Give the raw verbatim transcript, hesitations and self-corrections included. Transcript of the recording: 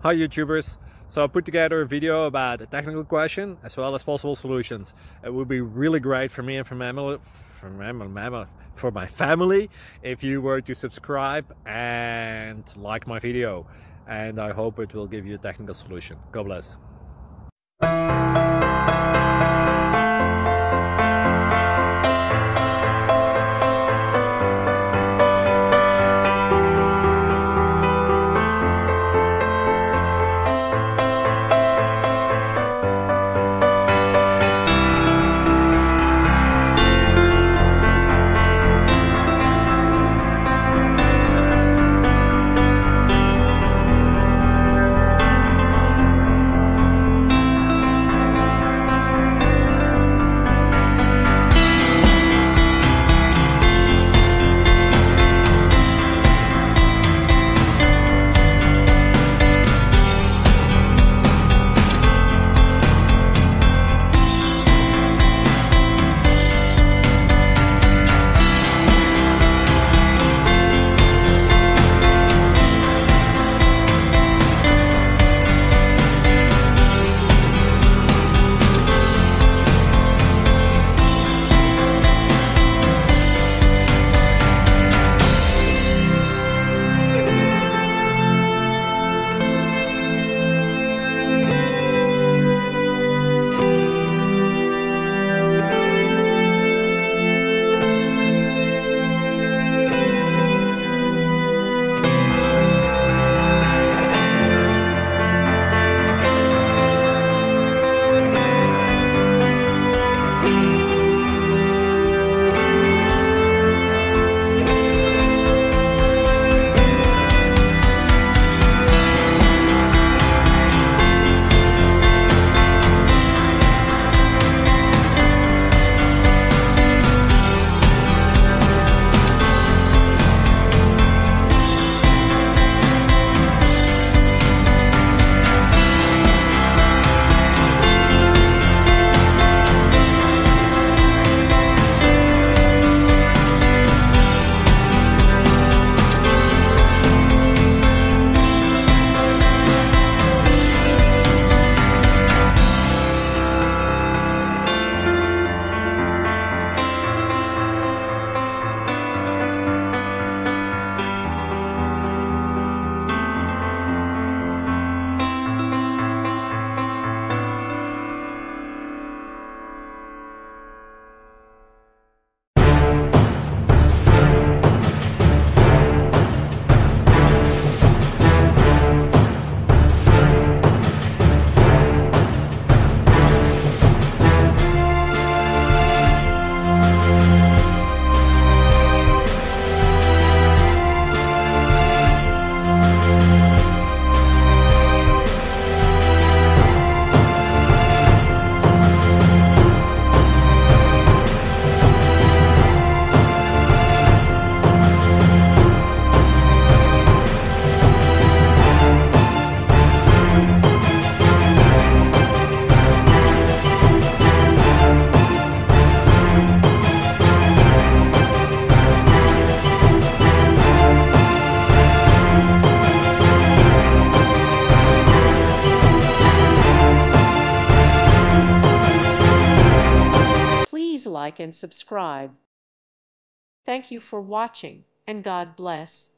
Hi YouTubers! So I put together a video about a technical question as well as possible solutions. It would be really great for me and for my family, for my, for my family if you were to subscribe and like my video. And I hope it will give you a technical solution. God bless. Please like and subscribe. Thank you for watching, and God bless.